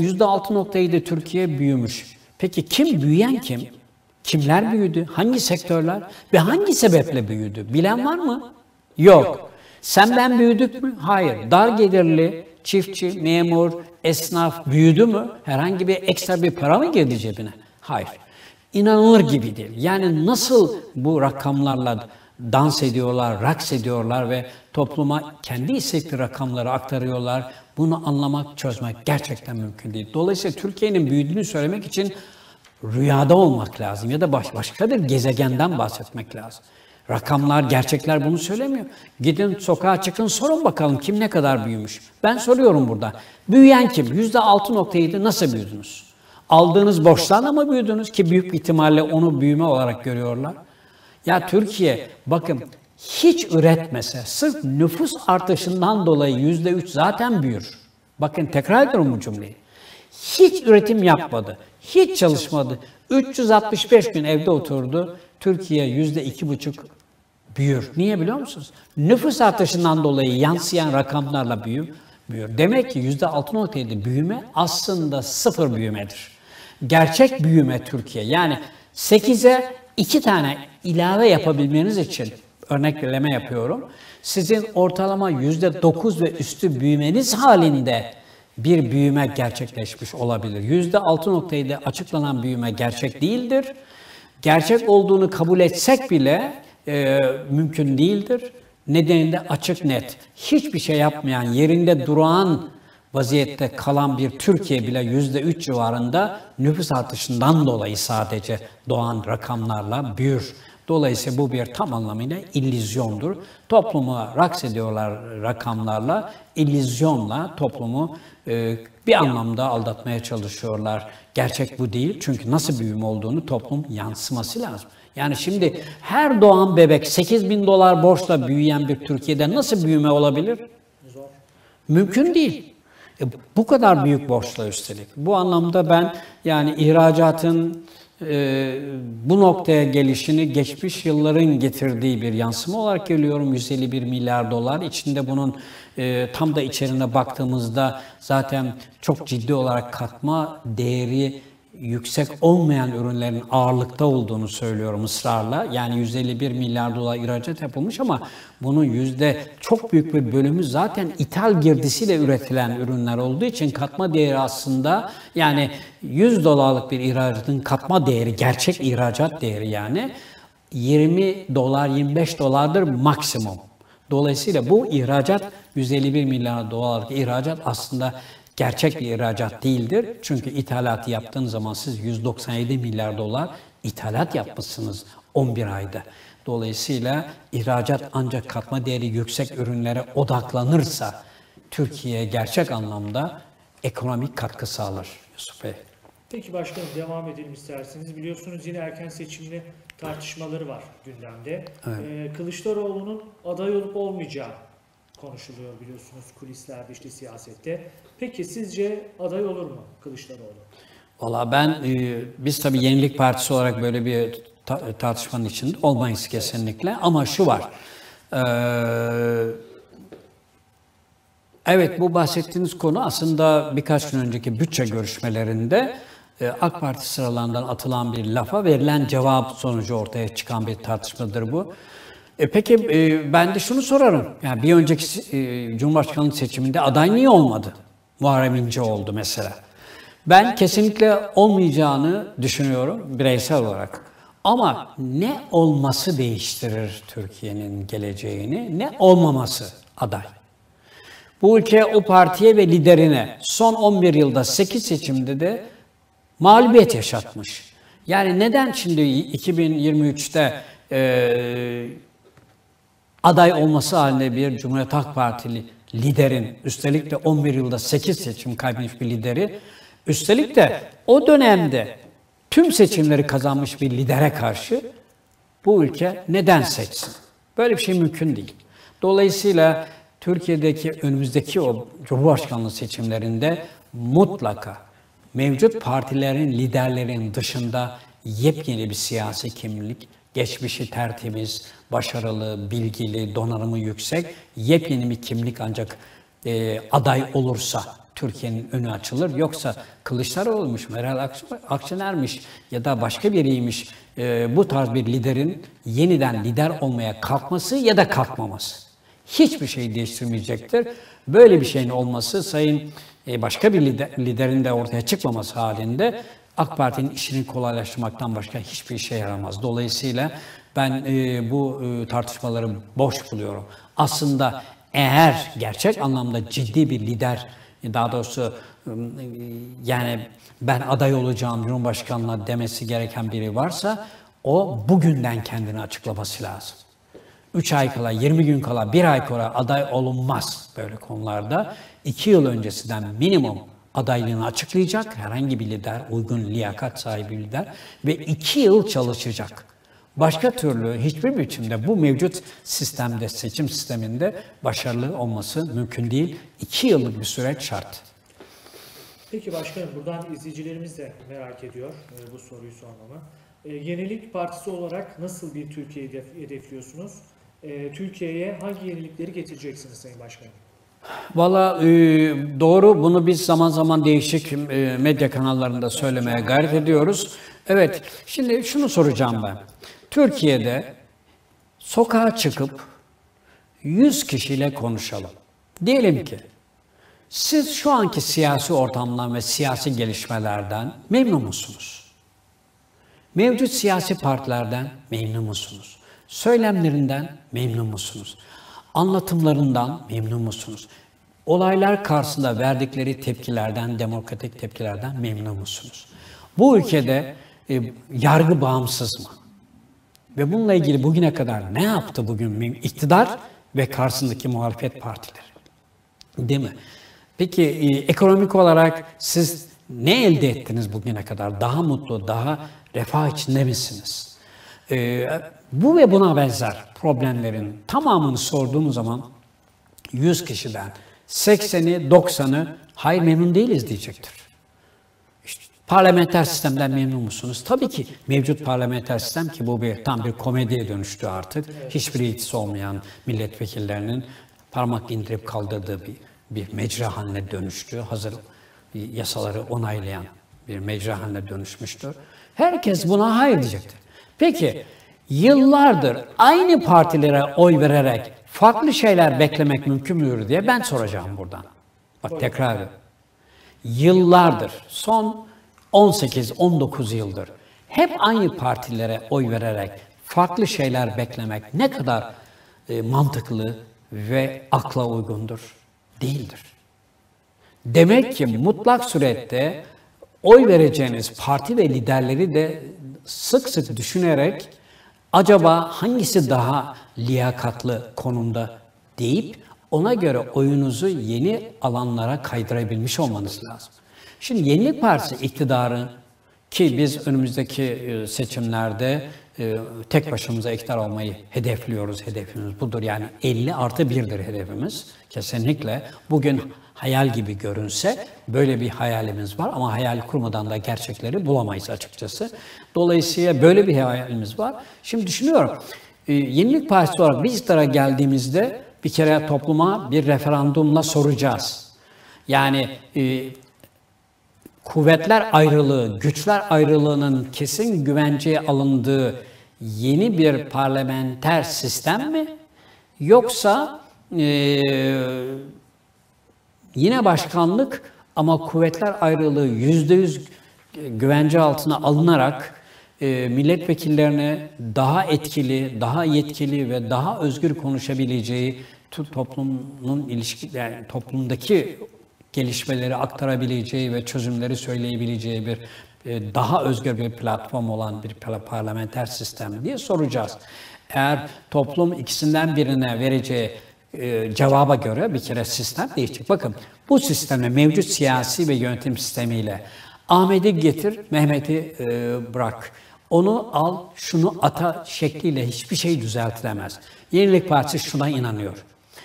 %6,7 Türkiye büyümüş. Peki kim büyüyen kim? Kimler büyüdü? Hangi sektörler? Ve hangi sebeple büyüdü? Bilen var mı? Yok. Sen ben büyüdük mü? Hayır. Dar gelirli, çiftçi, memur, esnaf büyüdü mü? Herhangi bir ekstra bir para mı girdi cebine? Hayır. İnanılır gibi değil. Yani nasıl bu rakamlarla dans ediyorlar, raks ediyorlar ve topluma kendi istekli rakamları aktarıyorlar. Bunu anlamak, çözmek gerçekten mümkün değil. Dolayısıyla Türkiye'nin büyüdüğünü söylemek için rüyada olmak lazım ya da başka bir gezegenden bahsetmek lazım. Rakamlar, gerçekler bunu söylemiyor. Gidin sokağa çıkın sorun bakalım kim ne kadar büyümüş. Ben soruyorum burada. Büyüyen kim? %6,7 nasıl büyüdünüz? Aldığınız borçlarla mı büyüdünüz ki büyük ihtimalle onu büyüme olarak görüyorlar? Ya Türkiye bakın hiç üretmese sırf nüfus artışından dolayı %3 zaten büyür. Bakın tekrar ediyorum bu cümleyi. Hiç üretim yapmadı. Hiç çalışmadı. 365 gün evde oturdu. Türkiye %2,5 büyür. Niye biliyor musunuz? Nüfus artışından dolayı yansıyan rakamlarla büyür. Demek ki %6,7 büyüme aslında sıfır büyümedir. Gerçek büyüme Türkiye. Yani 8'e 2 tane ilave yapabilmeniz için örnekleme yapıyorum. Sizin ortalama %9 ve üstü büyümeniz halinde bir büyüme gerçekleşmiş olabilir. %6.7 açıklanan büyüme gerçek değildir. Gerçek olduğunu kabul etsek bile mümkün değildir. Nedeni de açık net. Hiçbir şey yapmayan, yerinde duran vaziyette kalan bir Türkiye bile %3 civarında nüfus artışından dolayı sadece doğan rakamlarla büyür. Dolayısıyla bu bir tam anlamıyla illüzyondur. Toplumu raks ediyorlar rakamlarla, illüzyonla toplumu bir anlamda aldatmaya çalışıyorlar. Gerçek bu değil çünkü nasıl büyüme olduğunu toplum yansıması lazım. Yani şimdi her doğan bebek 8.000 dolar borçla büyüyen bir Türkiye'de nasıl büyüme olabilir? Zor. Mümkün değil. Bu kadar büyük borçla üstelik. Bu anlamda ben yani ihracatın bu noktaya gelişini geçmiş yılların getirdiği bir yansıma olarak görüyorum. 151 milyar dolar. İçinde bunun tam da içerine baktığımızda zaten çok ciddi olarak katma değeri yüksek olmayan ürünlerin ağırlıkta olduğunu söylüyorum ısrarla. Yani 151 milyar dolar ihracat yapılmış ama bunun çok büyük bir bölümü zaten ithal girdisiyle üretilen ürünler olduğu için katma değeri aslında yani 100 dolarlık bir ihracatın katma değeri, gerçek ihracat değeri yani 20 dolar, 25 dolardır maksimum. Dolayısıyla bu ihracat 151 milyar dolarlık ihracat aslında gerçek bir ihracat değildir. Çünkü ithalatı yaptığınız zaman siz 197 milyar dolar ithalat yapmışsınız 11 ayda. Dolayısıyla ihracat ancak katma değeri yüksek ürünlere odaklanırsa Türkiye'ye gerçek anlamda ekonomik katkı sağlar Yusuf Bey. Peki başkanım devam edelim isterseniz. Biliyorsunuz yine erken seçimli tartışmaları var gündemde. Evet. Kılıçdaroğlu'nun aday olup olmayacağı konuşuluyor biliyorsunuz kulislerde işte siyasette. Peki sizce aday olur mu Kılıçdaroğlu? Valla biz tabii Yenilik Partisi olarak böyle bir tartışmanın içinde olmayız kesinlikle. Ama şu var. Evet bu bahsettiğiniz konu aslında birkaç gün önceki bütçe görüşmelerinde AK Parti sıralarından atılan bir lafa verilen cevap sonucu ortaya çıkan bir tartışmadır bu. Peki ben de şunu sorarım. Yani bir önceki Cumhurbaşkanlığı seçiminde aday niye olmadı? Muharrem İnce oldu mesela. Ben kesinlikle olmayacağını düşünüyorum bireysel olarak. Ama ne olması değiştirir Türkiye'nin geleceğini, ne olmaması aday. Bu ülke o partiye ve liderine son 11 yılda 8 seçimde de mağlubiyet yaşatmış. Yani neden şimdi 2023'te aday olması halinde bir Cumhuriyet Halk Partili liderin, üstelik de 11 yılda 8 seçim kaybetmiş bir lideri, üstelik de o dönemde tüm seçimleri kazanmış bir lidere karşı bu ülke neden seçsin? Böyle bir şey mümkün değil. Dolayısıyla Türkiye'deki önümüzdeki o Cumhurbaşkanlığı seçimlerinde mutlaka mevcut partilerin liderlerin dışında yepyeni bir siyasi kimlik, geçmişi tertemiz, başarılı, bilgili, donanımı yüksek, yepyeni bir kimlik ancak aday olursa Türkiye'nin önü açılır. Yoksa Kılıçdaroğlu'ymuş, Meral Akşener'miş ya da başka biriymiş bu tarz bir liderin yeniden lider olmaya kalkması ya da kalkmaması hiçbir şey değiştirmeyecektir. Böyle bir şeyin olması sayın başka bir liderin de ortaya çıkmaması halinde AK Parti'nin işini kolaylaştırmaktan başka hiçbir işe yaramaz. Dolayısıyla ben bu tartışmaları boş buluyorum. Aslında eğer gerçek anlamda ciddi bir lider, daha doğrusu yani ben aday olacağım Cumhurbaşkanlığına demesi gereken biri varsa o bugünden kendini açıklaması lazım. 3 ay kala, 20 gün kala, 1 ay kala aday olunmaz böyle konularda. 2 yıl öncesinden minimum adaylığını açıklayacak herhangi bir lider, uygun liyakat sahibi lider ve 2 yıl çalışacak. Başka türlü hiçbir biçimde bu mevcut sistemde, seçim sisteminde başarılı olması mümkün değil. 2 yıllık bir süreç şart. Peki başkanım buradan izleyicilerimiz de merak ediyor bu soruyu sormamı. Yenilik Partisi olarak nasıl bir Türkiye hedefliyorsunuz? Türkiye'ye hangi yenilikleri getireceksiniz Sayın Başkanım? Valla doğru, bunu biz zaman zaman değişik medya kanallarında söylemeye gayret ediyoruz. Evet, şimdi şunu soracağım ben. Türkiye'de sokağa çıkıp 100 kişiyle konuşalım. Diyelim ki siz şu anki siyasi ortamdan ve siyasi gelişmelerden memnun musunuz? Mevcut siyasi partilerden memnun musunuz? Söylemlerinden memnun musunuz? Anlatımlarından memnun musunuz? Olaylar karşısında verdikleri tepkilerden, demokratik tepkilerden memnun musunuz? Bu ülkede yargı bağımsız mı? Ve bununla ilgili bugüne kadar ne yaptı bugün iktidar ve karşısındaki muhalefet partileri? Değil mi? Peki ekonomik olarak siz ne elde ettiniz bugüne kadar? Daha mutlu, daha refah içinde misiniz? Bu ve buna benzer problemlerin tamamını sorduğumuz zaman 100 kişiden 80'i 90'ı hayır memnun değiliz diyecektir. İşte, parlamenter sistemden memnun musunuz? Tabii ki mevcut parlamenter sistem ki bu tam bir komediye dönüştü artık. Hiçbir etkisi olmayan milletvekillerinin parmak indirip kaldırdığı bir mecra haline dönüştü. Hazır yasaları onaylayan bir mecra haline dönüşmüştür. Herkes buna hayır diyecektir. Peki yıllardır aynı partilere oy vererek farklı şeyler beklemek mümkün müdür diye ben soracağım buradan. Bak tekrar ediyorum. Yıllardır, son 18-19 yıldır hep aynı partilere oy vererek farklı şeyler beklemek ne kadar mantıklı ve akla uygundur? Değildir. Demek ki mutlak surette oy vereceğiniz parti ve liderleri de sık sık düşünerek acaba hangisi daha liyakatlı konumda deyip ona göre oyunuzu yeni alanlara kaydırabilmiş olmanız lazım. Şimdi Yenilik Partisi iktidarı ki biz önümüzdeki seçimlerde tek başımıza iktidar olmayı hedefliyoruz. Hedefimiz budur. Yani 50+1'dir hedefimiz. Kesinlikle. Bugün hayal gibi görünse böyle bir hayalimiz var ama hayal kurmadan da gerçekleri bulamayız açıkçası. Dolayısıyla böyle bir hayalimiz var. Şimdi düşünüyorum. Yenilik Partisi olarak biz iktidara geldiğimizde bir kere topluma bir referandumla soracağız. Yani kuvvetler ayrılığı, güçler ayrılığının kesin güvenceye alındığı yeni bir parlamenter sistem mi? Yoksa yine başkanlık ama kuvvetler ayrılığı %100 güvence altına alınarak milletvekillerine daha etkili, daha yetkili ve daha özgür konuşabileceği toplumun yani toplumdaki gelişmeleri aktarabileceği ve çözümleri söyleyebileceği bir daha özgür bir platform olan bir parlamenter sistem diye soracağız. Eğer toplum ikisinden birine vereceği cevaba göre bir kere sistem değişecek. Bakın bu sistemle mevcut siyasi ve yönetim sistemiyle Ahmet'i getir, Mehmet'i bırak. Onu al, şunu ata şekliyle hiçbir şey düzeltilemez. Yenilik Partisi şuna inanıyor.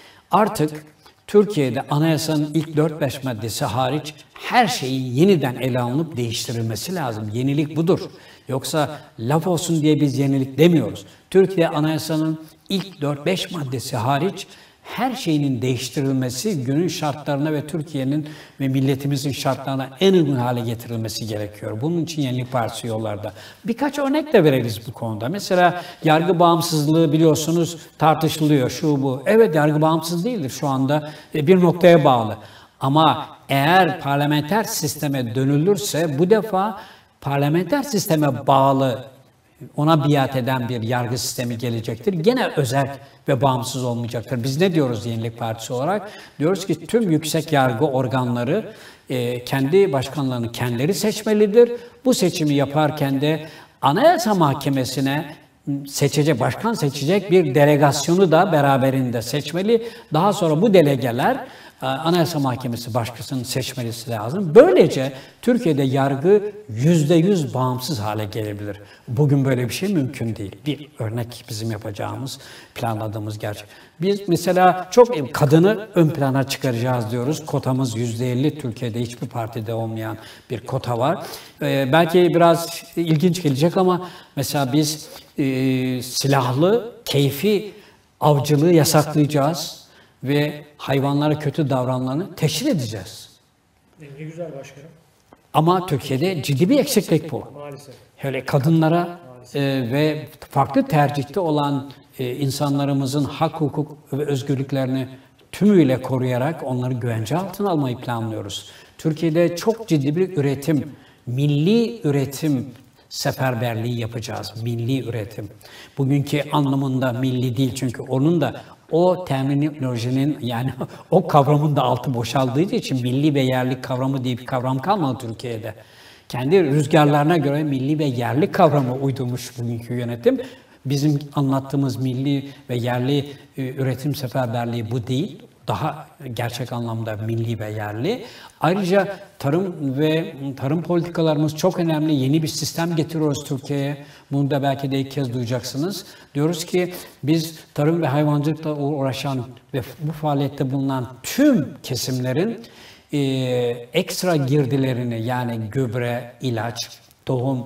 Artık Türkiye'de anayasanın ilk 4-5 maddesi hariç her şeyin yeniden ele alınıp değiştirilmesi lazım. Yenilik budur. Yoksa laf olsun diye biz yenilik demiyoruz. Türkiye anayasanın ilk 4-5 maddesi hariç her şeyinin değiştirilmesi, günün şartlarına ve Türkiye'nin ve milletimizin şartlarına en uygun hale getirilmesi gerekiyor. Bunun için Yenilik Partisi yollarda. Birkaç örnek de veririz bu konuda. Mesela yargı bağımsızlığı biliyorsunuz tartışılıyor, şu bu. Evet, yargı bağımsız değildir şu anda, bir noktaya bağlı. Ama eğer parlamenter sisteme dönülürse bu defa parlamenter sisteme bağlı, ona biat eden bir yargı sistemi gelecektir. Gene özerk ve bağımsız olmayacaktır. Biz ne diyoruz Yenilik Partisi olarak? Diyoruz ki tüm yüksek yargı organları kendi başkanlarını kendileri seçmelidir. Bu seçimi yaparken de Anayasa Mahkemesi'ne başkan seçecek bir delegasyonu da beraberinde seçmeli. Daha sonra bu delegeler Anayasa Mahkemesi başkasının seçmesi lazım. Böylece Türkiye'de yargı %100 bağımsız hale gelebilir. Bugün böyle bir şey mümkün değil. Bir örnek bizim yapacağımız, planladığımız gerçek. Biz mesela çok kadını ön plana çıkaracağız diyoruz. Kotamız %50. Türkiye'de hiçbir partide olmayan bir kota var. Belki biraz ilginç gelecek ama mesela biz silahlı, keyfi avcılığı yasaklayacağız ve hayvanlara kötü davrananları teşhir edeceğiz. Ne güzel başkanım. Ama Türkiye'de ciddi bir eksiklik bu. Maalesef. Öyle kadınlara ve farklı tercihte olan insanlarımızın hak, hukuk ve özgürlüklerini tümüyle koruyarak onları güvence altına almayı planlıyoruz. Türkiye'de çok ciddi bir üretim, milli üretim seferberliği yapacağız. Milli üretim. Bugünkü anlamında milli değil, çünkü onun da o terminolojinin, yani o kavramın da altı boşaldığı için milli ve yerli kavramı diye bir kavram kalmadı Türkiye'de. Kendi rüzgarlarına göre milli ve yerli kavramı uydurmuş bugünkü yönetim. Bizim anlattığımız milli ve yerli üretim seferberliği bu değil. Daha gerçek anlamda milli ve yerli. Ayrıca tarım politikalarımız çok önemli. Yeni bir sistem getiriyoruz Türkiye'ye. Bunu da belki de ilk kez duyacaksınız. Diyoruz ki biz tarım ve hayvancılıkla uğraşan ve bu faaliyette bulunan tüm kesimlerin ekstra girdilerini, yani gübre, ilaç, tohum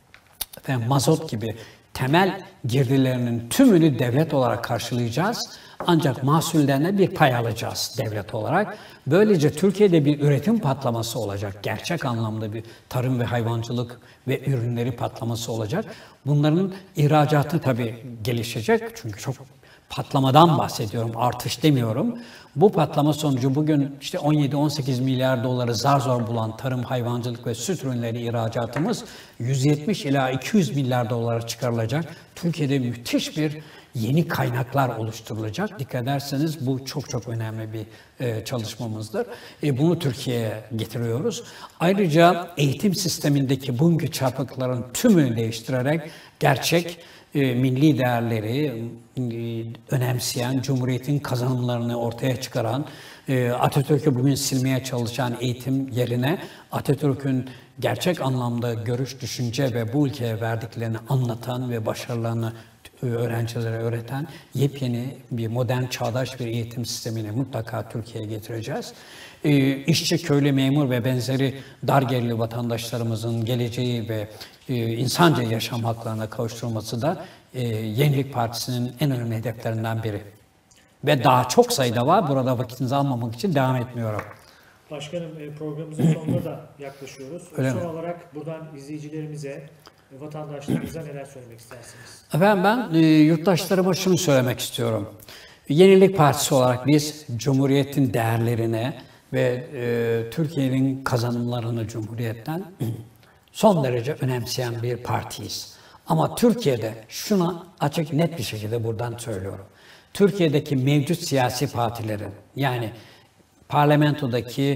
ve mazot gibi temel girdilerinin tümünü devlet olarak karşılayacağız. Ancak mahsullerine bir pay alacağız devlet olarak. Böylece Türkiye'de bir üretim patlaması olacak. Gerçek anlamda bir tarım ve hayvancılık ve ürünleri patlaması olacak. Bunların ihracatı tabii gelişecek. Çünkü çok patlamadan bahsediyorum, artış demiyorum. Bu patlama sonucu bugün işte 17-18 milyar doları zar zor bulan tarım, hayvancılık ve süt ürünleri ihracatımız 170 ila 200 milyar dolara çıkarılacak. Türkiye'de müthiş bir yeni kaynaklar oluşturulacak. Dikkat ederseniz bu çok çok önemli bir çalışmamızdır. Bunu Türkiye'ye getiriyoruz. Ayrıca eğitim sistemindeki bugünkü çarpıkların tümünü değiştirerek gerçek milli değerleri önemseyen, Cumhuriyet'in kazanımlarını ortaya çıkaran, Atatürk'ü bugün silmeye çalışan eğitim yerine Atatürk'ün gerçek anlamda görüş, düşünce ve bu ülkeye verdiklerini anlatan ve başarılarını öğrencilere öğreten yepyeni bir modern, çağdaş bir eğitim sistemini mutlaka Türkiye'ye getireceğiz. İşçi, köylü, memur ve benzeri dar gelirli vatandaşlarımızın geleceği ve insanca yaşam haklarına kavuşturulması da Yenilik Partisi'nin en önemli hedeflerinden biri. Ve daha çok sayıda var. Burada vakitinizi almamak için devam etmiyorum. Başkanım, programımızın sonuna da yaklaşıyoruz. Öyle Son mi? olarak buradan izleyicilerimize, vatandaşlarımıza neler söylemek istersiniz? Efendim, ben yurttaşlarıma şunu söylemek istiyorum. Yenilik Partisi olarak biz Cumhuriyet'in değerlerine ve Türkiye'nin kazanımlarını Cumhuriyet'ten son derece önemseyen bir partiyiz. Ama Türkiye'de şuna açık net bir şekilde buradan söylüyorum. Türkiye'deki mevcut siyasi partilerin, yani parlamentodaki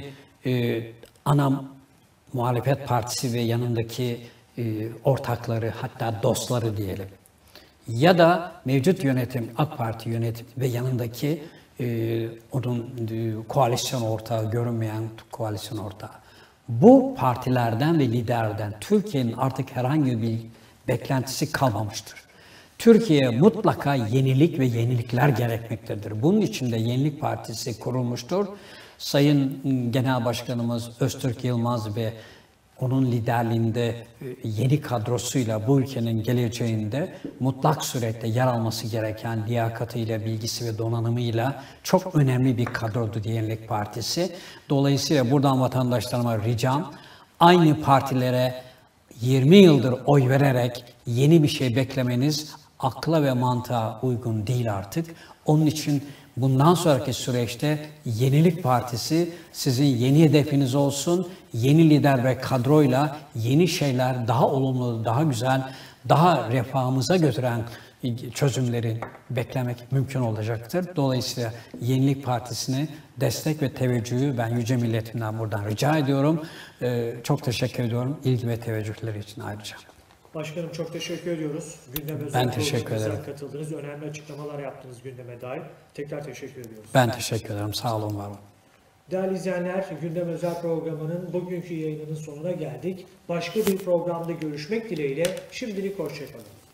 ana muhalefet partisi ve yanındaki ortakları, hatta dostları diyelim, ya da mevcut yönetim, AK Parti yönetim ve yanındaki onun koalisyon ortağı, görünmeyen koalisyon ortağı. Bu partilerden ve liderlerden Türkiye'nin artık herhangi bir beklentisi kalmamıştır. Türkiye'ye mutlaka yenilik ve yenilikler gerekmektedir. Bunun için de Yenilik Partisi kurulmuştur. Sayın Genel Başkanımız Öztürk Yılmaz ve onun liderliğinde yeni kadrosuyla bu ülkenin geleceğinde mutlak surette yer alması gereken liyakatıyla, bilgisi ve donanımıyla çok önemli bir kadrodur Yenilik Partisi. Dolayısıyla buradan vatandaşlarıma ricam, aynı partilere 20 yıldır oy vererek yeni bir şey beklemeniz akla ve mantığa uygun değil artık. Onun için bundan sonraki süreçte Yenilik Partisi sizin yeni hedefiniz olsun. Yeni lider ve kadroyla yeni şeyler, daha olumlu, daha güzel, daha refahımıza götüren çözümleri beklemek mümkün olacaktır. Dolayısıyla Yenilik Partisi'ne destek ve teveccühü ben yüce milletimden buradan rica ediyorum. Çok teşekkür ediyorum ilgi ve teveccühleri için ayrıca. Başkanım, çok teşekkür ediyoruz. Gündeme Ben teşekkür ederim. katıldınız. Önemli açıklamalar yaptınız gündeme dair. Tekrar teşekkür ediyoruz. Ben teşekkür ederim. Sağ olun, var olun. Değerli izleyenler, Gündem Özel programının bugünkü yayınının sonuna geldik. Başka bir programda görüşmek dileğiyle şimdilik hoşça kalın.